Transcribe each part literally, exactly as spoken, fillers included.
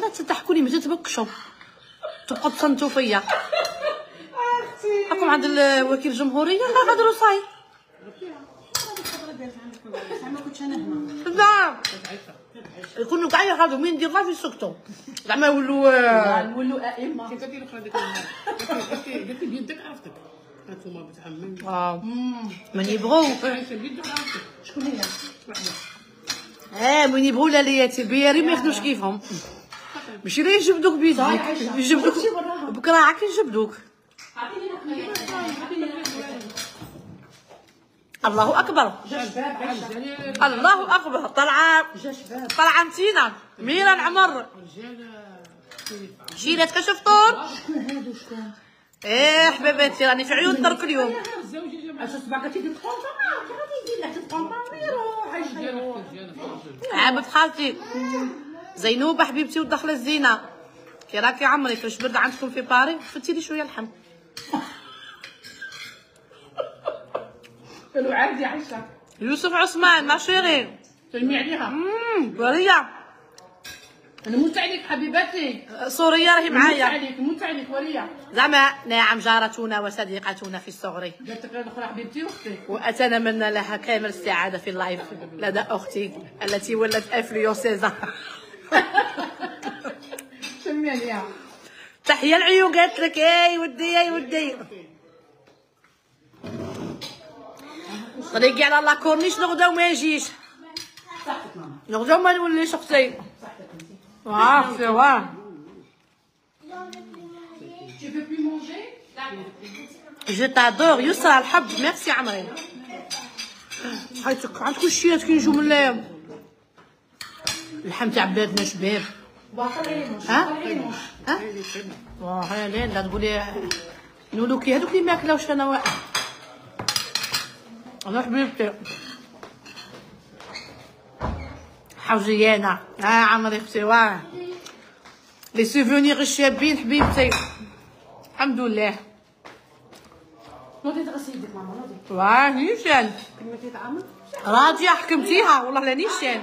لا تضحكوا لي، ما تتبكشوا تبقوا تصنتوا فيا. اختي راكم عند وكيل الجمهوريه غادروا صاي. زعما كنتش انا هنا. لا يكونوا كاع يغادروا مين ندير غير يسكتوا زعما يولوا نولوا ائمه. كيف ديروا هذيك قالت لي بيدك عرفتك هانتوما بتعمم اه من يبغوا عايشه بيدك عرفتك شكون هي؟ اه من يبغوا لالياتي البياري ما ياخذوش كيفهم، ماشي لا يجبدوك بيدك يجبدوك بكره عاك يجبدوك. الله اكبر جا شباب عايشه. الله اكبر طلعه جا شباب. طلعه نتينا ميرا العمر شيلات كشفتون. شكون هادو شكون؟ ايه حبيباتي راني في عيون درك اليوم. اش تبقى تيدير القنطه كي غادي يدير لك القنطه يروح يروح. عابد خالتي زينوبه حبيبتي ودخله الزينه كي راكي عمري فاش برد عندكم في باري فتي لي شويه اللحم. قالوا عادي عايشه. يوسف عثمان ما شيري سلمي عليها. امم وريه نموت عليك حبيبتي. سوريه راهي نموت معايا عليك نموت عليك وريه. زعما نعم جارتنا وصديقتنا في الصغر قالت لك الاخرى حبيبتي واختي. واتمنى لها كامل السعاده في اللايف لدى اختي التي ولت انفلونسيزا. سلمي عليها. تحيه العيون قالت لك اي ودي اي ودي. طريقي على لاكورنيش نغدا وما يجيش صحتك ماما. نغدا وما نوليش اختي. واه سي واه Tu veux plus manger? جو تادور يسرى الحب ميرسي عمري. حياتك عندكم الشيات كي نجيو من اللحم تاع بلادنا شباب. ها؟ ها؟ واه هيا لين لا تقولي نولو كي هذوك اللي ماكلاوش انا واحد. انا حبيبتي حوجيانا ها عمري اختي واه لي سوفونيغ الشابين حبيبتي الحمد لله. نوضي تغسلي يدك ماما نوضي. واه نيشان كلمتي طعام؟ راضيه حكمتيها والله لا نيشان.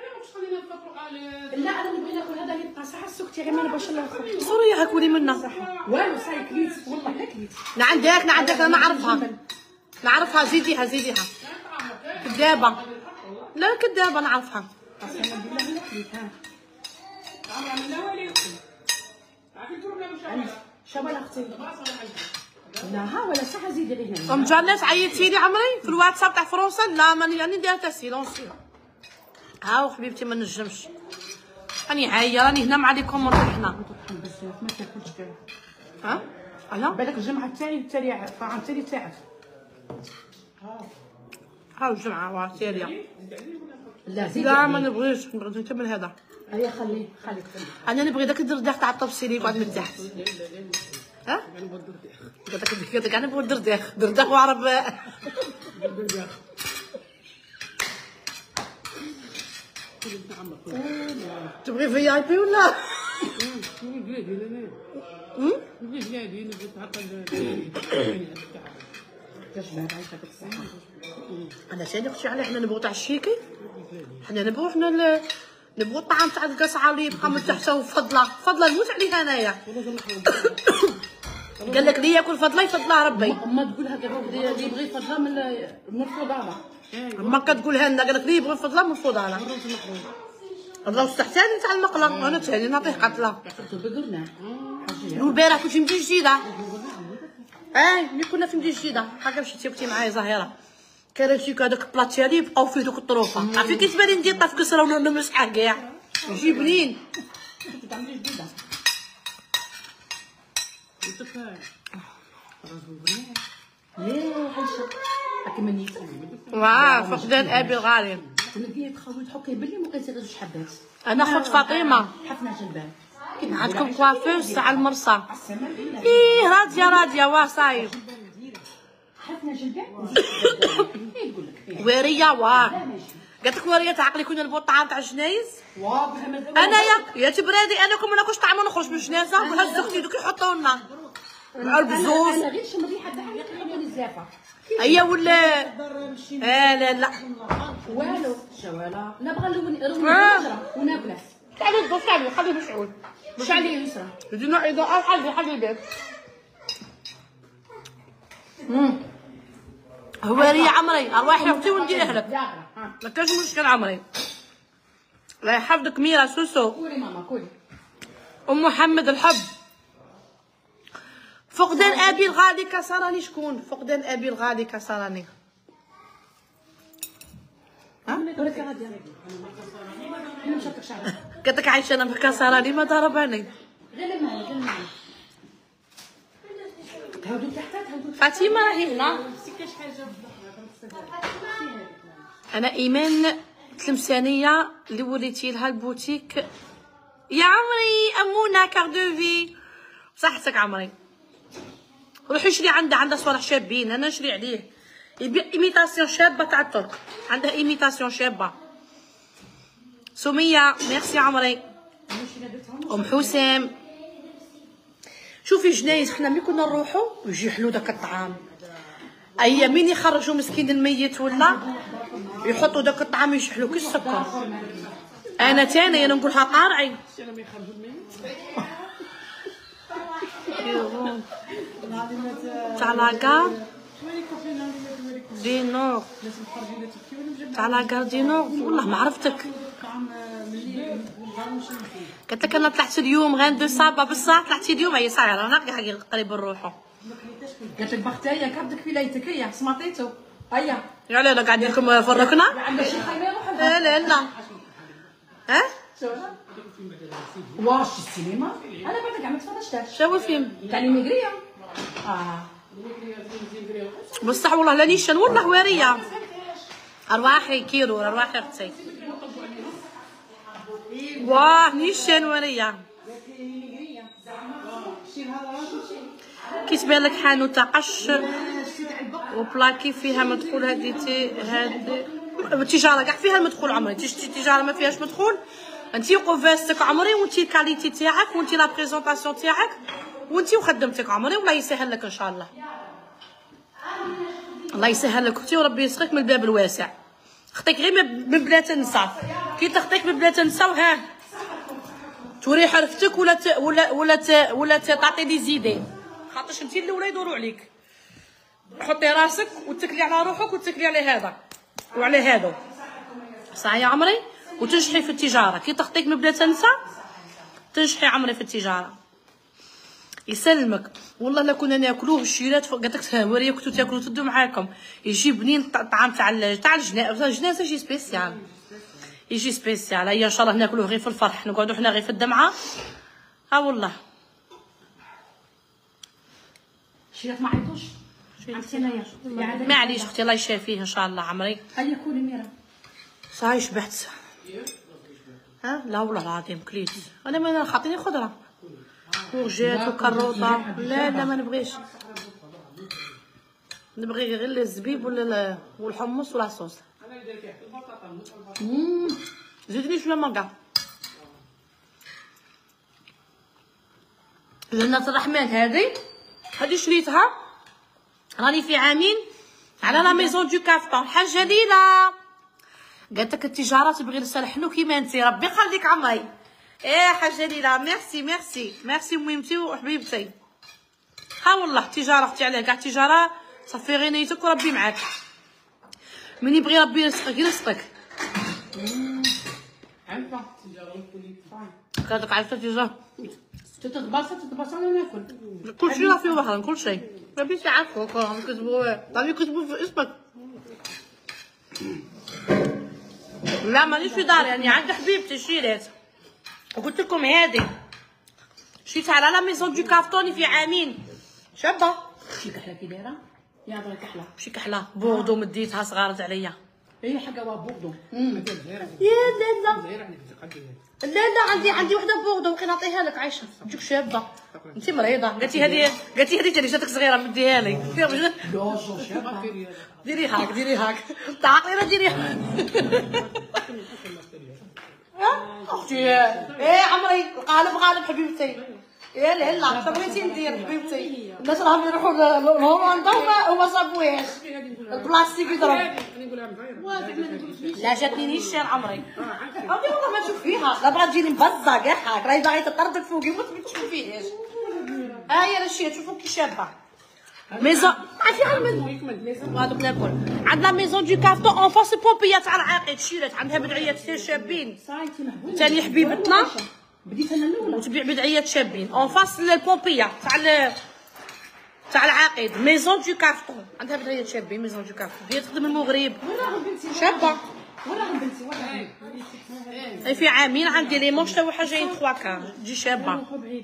لا انا نبغي ناكل هذا اللي بقى صح سكتي غير ما نبغيش ناكل. سوريا هاكولي منها. والو صاي كليت والله لا كليت. نعندك نعندك انا نعرفها نعرفها زيديها زيديها كدابه لا كدابه نعرفها. اصلا بالله لا كليت ها. شباب اختي. لا ها ولا صح زيدي غير هنا. ام جنات عيطتي لي عمري في الواتساب تاع فرنسا لا ماني راني دايره سيلونسيو. هاو حبيبتي ما نجمش راني عايه راني هنا مع لي كومونديحنا بزاف ما تاكلش كاع. ها انا بالك الجمعه الثاني التالي الطعام الثاني تاعك. هاو الجمعه واه سيريا. لا زيد. لا ما نبغيش نبغي نكمل هذا. هيا خليه خليك. انا نبغي داك الدرداخ تاع الطبسيلي يقعد من تحت. ها قالت لك قالت لك انا نبغي الدرداخ درداخ وعرب. تبغي في اي بي ولا؟ انا ثاني اختي عليه حنا نبغوا تاع الشيكي حنا نبغوا حنا نبغوا الطعام تاع القصعه اللي يبقى من تحت وفضله فضله نموت عليها انايا. قال لك اللي ياكل فضله يفضلها ربي. ما تقول هكا اللي يبغي فضله من مرفوض على ما كتقولها لنا قال لك اللي يبغي فضله مرفوض على الله استحسن تاع المقله انا ثاني نعطيه قتله. بقرنا والبارح كنت في مدينه جديده. اه ملي كنا في مدينه جديده هكا مشيتي كنتي معايا زهيره كرهتيك هذاك البلاطي اللي بقاو فيه دوك الطروفه عرفتي كي تبان ندير طاف كسره ولا نمسحها كاع يجي بنين. تعملي جديده. يا حيشه كيما نيت. واه فقدان ابي الغالي. ولدي تخوي تحكي باللي ما كيصير جوج حبات. انا خت فاطمه حفنا جلبان. عندكم كوافير تاع المرصى. ايه راضيه راضيه واه صايب. حفنا جلبان. يقول لك ويريه واه قالت لك وريه تعقلي كنا نبغوا الطعام تاع الجنايز. انايا يا تبرادي انا كون ما ناكلش طعام ونخرج من الجنازه وهز اختي دوك يحطوا لنا مع البزوز. انا غير شم الريحه تاعها يحطوا لي الزافه. هي ولا اه لا لا والو شوالا نبغى نلون نروي الشجره وناكلها. تعالوا عليه دوسي عليه خليه مشعول. مش عليه يسرى. زينة إضاءة حلي حلي الباب. امم هوارية عمري أرواحي أختي ونديرها لك. ما كانش مشكل عمري. الله يحفظك ميرا سوسو. كولي ماما كولي. أم محمد الحب. فقدان أبي الغالي كسرني. شكون؟ فقدان أبي الغالي كسرني. ها؟ قالت لك عايشه انا كسراني ما ضربني. غير الماء غير الماء. هاودو تحت هاودو. فاطمه راهي هنا. انا ايمان تلمسانيه اللي وليتي لها البوتيك يا عمري. امونا كار دو في صحتك عمري. روحي شري عندها عندها صوالح شابين. انا نشري عليه يبيع ايميتاسيون شابه تاع الترك. عندها ايميتاسيون شابه. سميه ميرسي عمري. ام حسام شوفي جنايز حنا ملي كنا نروحو يجي حلو داك الطعام. اي مين يخرجوا مسكين الميت ولا يحطوا داك الطعام يجي حلو كي السكر. انا تاني انا نقولها قارعي. تاع لاكار دي نور تاع لاكار دي نور والله ما عرفتك. قلت لك انا طلعت اليوم غندو صابه بصح طلعتي اليوم هي صايره انا كاع قريب نروحو. قالت لك بختايه كبدك في ليتك هي سمعتيتو هيا. يا لا لا قاعدين لكم فرقنا. عندها شي خيمه روح لا لا لا. ها؟ واش السينما؟ انا بعد كاع ما تفرجتش. شنو فيلم؟ تاع الميغريه. اه بصح والله لا نيشان والله واريه. ارواحي كيرو ارواحي اختي. واه نيشان واريه. كي تبان لك حانوته قش وبلاكي فيها مدخول. هديتي هاد التجاره كاع فيها المدخول عمري. تشتي تجاره ما فيهاش مدخول. انتي قفاستك عمري وانتي الكاليتي تاعك وانتي لا بريزونطاسيون تاعك وانتي وخدمتك عمري. والله يسهل لك ان شاء الله. الله يسهل لك اختي وربي يسقيك من الباب الواسع. خطيك غير من بلا تنسى. كي تخطيك من بلا تنسى وها توري حرفتك ولا ت... ولا ولا ت... ولا تعطي دي زيدي. خاطرش انتي الاولى يدوروا عليك. حطي راسك وتكلي على روحك وتكلي على هذا وعلى هذا صح يا عمري. وتنجحي في التجاره. كي تخطيك من بلا تنسى تنجحي عمري في التجاره. يسلمك والله لا كنا ناكلوه الشيرات. قالت لك وريه كنتو تاكلوا تدو معاكم. يجي بنين الطعام تاع تاع الجنازه. الجنازه يجي سبيسيال يجي سبيسيال. هيا ان شاء الله ناكلوه غير في الفرح. نقعدوا حنا غير في الدمعه. ها والله شيرات ما عيطوش. معليش اختي الله يشافيه ان شاء الله عمري. هيا كولي ميرا. صاي شبعت. ها لا والله العظيم كليت. انا ما خاطيني خضره كورجيت وكروطه. لا لا ما نبغيش. نبغي غير الزبيب ولا والحمص ولا الصوص. امم زيدني شويه مانكا. جنة الرحمن هذه هذه شريتها راني في عامين على لا ميزون دو كافتون. حاجه ليلى قالت لك التجاره تبغي لصالحنو كيما انت. ربي يخليك عمري. ايه حاجه ليلى ميرسي ميرسي ميرسي ميمتي وحبيبتي. ها والله التجاره اختي عليها كاع التجاره صفي غير نيتك وربي معاك. من يبغي ربي يرزقك يرزقك. عارفه التجاره والكل صاي. قالت لك عارفه التجاره تتبسط تتبسط انا ناكل. كل شيء راه فيه وهران كل شيء. ما بيش يعرفوا راهم يكتبوا راهم يكتبوا في اسمك. لا مانيش في داري يعني عند حبيبتي شريت. وقلت لكم هذه شريتها على لا ميزون دو كافتوني في عامين. شابه شي كحله كي دايره يا هضره كحله. ماشي كحله بوردو مديتها صغارت عليا. هي حاجه وا بوردو. يا لا لا لا لا عندي عندي وحده بوردو ممكن نعطيها لك عايشه. تجيك شابه انت مريضه. قالتي هذه قالتي هذه تاني جاتك صغيره مديها لي. لا شابه ديري هاك ديري هاك تعقلي ديري هاك. اختي ايه عمري القالب غالب حبيبتي. يا لا لا شنو بغيتي ندير حبيبتي. الناس راهم يروحوا لهولندا وما وما صابوهاش. البلاستيك يضرب. غادي نقولها مزيره. لا جاتني نيشان عمري. عمري والله ما نشوف فيها، لا بغات تجيني مبزه كاع هاك، راهي باغي تطردك فوقي وما تشوفيهاش. ها هي راه شوفوا كي شابه. ميزون عرفتي غير هذوك ناكل. عندنا ميزون دو كارتون اون فاس بوبيه تاع العقيد شيرات، عندها بدعيات كثير شابين. ثاني حبيبتنا بديت انا الاولى وتبيع بدعيات شابين اون فاس البومبيه تاع تاع العقيد. ميزون دو كارتون عندها بدعيات شابين. ميزون دو كارتون هي تخدم المغرب شابه. وراهم بنتي وراهم في عامين عندي لي مونش تا واحد جايين ثلاثة كار تجي شابه.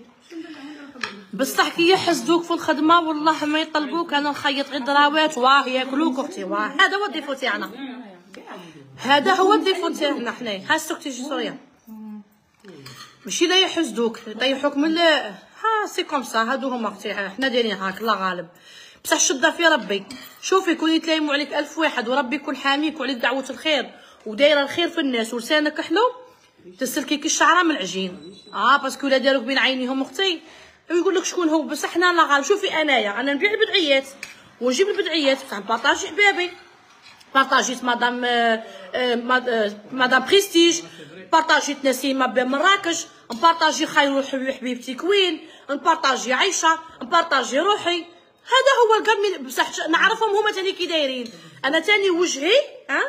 بصح كي يحسدوك في الخدمه والله ما يطلقوك. انا نخيط غير دراوات واه ياكلوك اختي. واه هذا هو الديفو تاعنا، هذا هو الديفو تاعنا حنايا. ها ستوك تيجي سوريا ماشي لا يحسدوك يطيحوك من ها سي كوم سا. هادو هما اختي حنا دايرين هاك الله غالب. بصح شده في ربي. شوفي كون يتلايموا عليك ألف واحد وربي يكون حاميك وعليك دعوه الخير ودايره الخير في الناس ولسانك حلو تسلكي كي الشعره من العجين. اه باسكو لا داروك بين عينيهم اختي ويقول لك شكون هو. بصح حنا الله غالب. شوفي انايا انا نبيع البدعيات ونجيب البدعيات بصح نبارطاجي حبابي. بارطاجيت مدام آه آه مدام بريستيج، بارطاجيت نسيمه بمراكش، نبارطاجي خير حبيبتي كوين، نبارطاجي عيشه، نبارطاجي روحي. هذا هو القلب. بصح نعرفهم هما تاني كي دايرين. انا تاني وجهي ها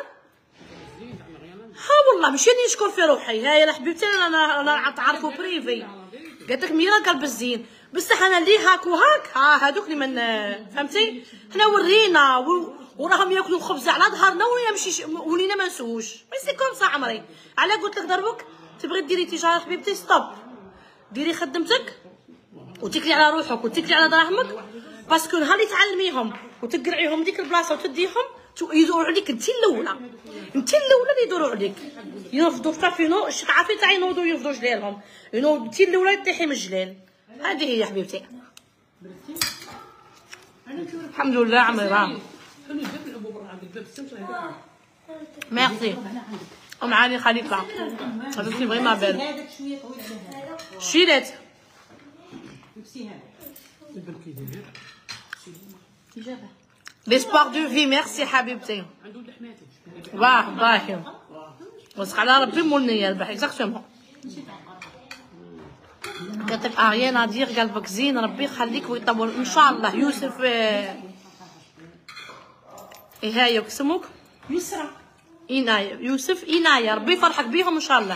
ها والله ماشي نشكر في روحي. هاي لا حبيبتي انا انا تعرفوا بريفي قالت لك ميرا قلب الزين. بصح انا اللي هاك وهاك ها هذوك اللي من فهمتي. حنا ورينا وراهم ياكلوا الخبز على ظهرنا ويمشي ولينا ما نسووش. ماشي كوم صح عمري. على قلت لك دربك تبغي ديري تجاره حبيبتي ستوب. ديري خدمتك وتكلي على روحك وتكلي على دراهمك. باسكو نهار اللي تعلميهم وتقرعيهم ديك البلاصه وتديهم يدوروا عليك انت الاولى. انت الاولى اللي يدوروا عليك يرفضوا فينو الشقعافي تاع ينوضوا يرفضوا جلالهم. ينوض انت الاولى تطيحي من الجلال. هذه هي حبيبتي. الحمد لله عمري راه ميرسي. ام علي خليفه حبيبتي بغي ما بال هذاك شويه طويل هذا شيلات نفسي هذا ليسبوار دو في. ميرسي حبيبتي. واه باهي وسخ على ربي مولنيه البارح اكزاكتومون. قالت لك اريان ادير قلبك زين ربي يخليك ويطول ان شاء الله. يوسف ايه هاي اسمك يسرى إناية. يوسف إناية ربي يفرحك بيهم ان شاء الله.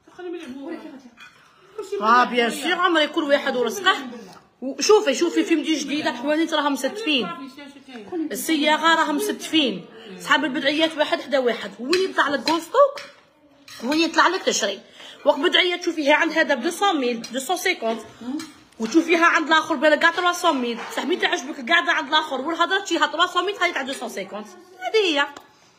اه بيان سور عمري كل واحد ورزقه. وشوفي شوفي في مدينه جديده حوانيت راهم مستفين. السياغه راهم مستفين. صحاب البدعيات واحد حدا واحد. وين يطلع لك كوستوك وين يطلع لك تشري. وقت بدعيه تشوفيها عند هذا ب مئتين مية مئتين وخمسين وتشوفيها عند الاخر بالك كاع ثلاثمية مية. بصح مين تعجبك القعده عند الاخر والهضره تجيها ثلاثمية مية هذه تاع مئتين وخمسين. هذه هي.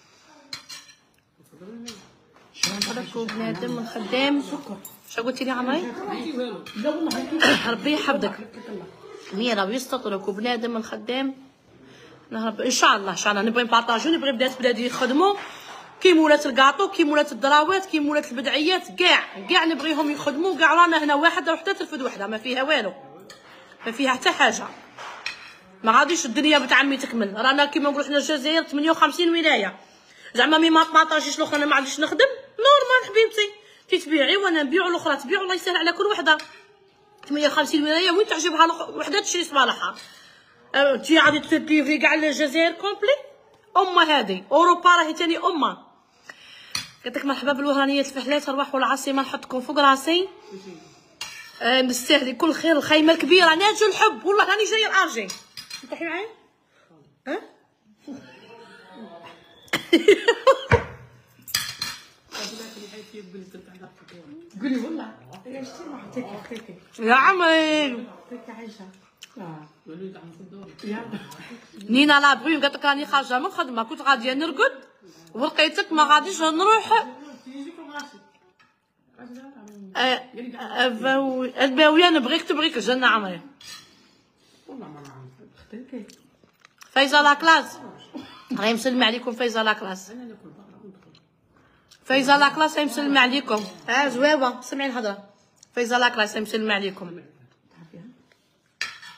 شنو بنادم من خدام. شنو قلتي لي عمري؟ ربي يحفظك. ميرا ويستطرك وبنادم من خدام. نهرب ان شاء الله ان شاء الله. نبغي نبارطاجيو نبغي بنات بلادي يخدموا كي مولات الكاطو كي مولات الدراوات كي مولات البدعيات كاع كاع نبغيهم يخدموا كاع. رانا هنا واحده وحده ترفد وحده ما فيها والو ما فيها حتى حاجه. ما غاديش الدنيا بتعمي تكمل. رانا كيما نقولوا حنا الجزائر ثمانية وخمسين ولايه. زعما مي ما طماطاجيش الاخرى انا ما عادش نخدم نورمال حبيبتي. كي تبيعي وانا نبيعو الاخرى تبيعو الله يسهل على كل وحده. ثمانية وخمسين ولايه وين تعجبها وحده تشري صبالحها. تجي عادي تليفري كاع الجزائر كومبلي. امه هذه اوروبا راهي تاني امه. قلت لك مرحبا بالوهرانيه الفحلات ارواحوا العاصمه نحطكم فوق راسي. أه نستاهلي كل خير. الخيمه الكبيره ناجي الحب والله راني جايه الارجي. تضحكي معايا ها قولي والله يا شتي ما حطيتك حطيتك يا عمري حطيتك عايشه اه نينا لابغي قالت لك راني خارجه من الخدمه كنت غاديه نرقد ولقيتك ما غاديش نروح. الباويه نبغيك تبغيك الجنه عمري. فايزه لاكلاس راهي مسلمه عليكم. فايزه لاكلاس فايزه لاكلاس راهي مسلمه عليكم. اه زويوه سمعي الهضره. فايزه لاكلاس راهي مسلمه عليكم.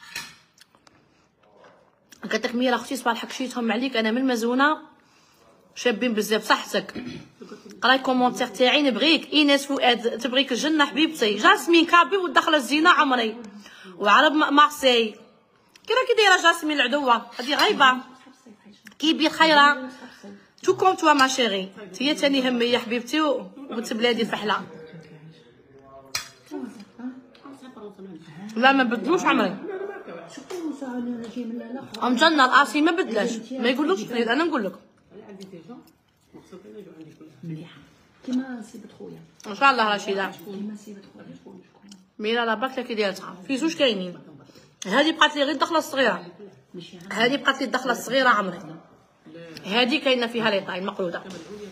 قالت لك ميرا اختي صباح الحق شيتهم عليك انا من المزونه شابين بزاف صحتك. قراي كومونتير تاعي نبغيك. ايناس فؤاد تبغيك الجنه حبيبتي. جاسمين كابي وداخله الزينه عمري وعرب مارسي. كي راكي دايره جاسمين العدوه هذه غايبه كيبي خيره تو كوم توا ما شيري. هي تاني همي يا حبيبتي وبنت بلادي فحله. لا ما بدلوش عمري ام جنة الاسي ما بدلاش ما يقولوش فريد. انا نقول لك مليحه كيما سيبت خويا ان شاء الله رشيده. كيما سيبت خويا ميرا لا باكله كي دايرتها في زوج كاينين. هذه بقات لي غير الدخله الصغيره. هذه بقات لي الدخله الصغيره عمري. هذه كاينه فيها لي طاي مقروده.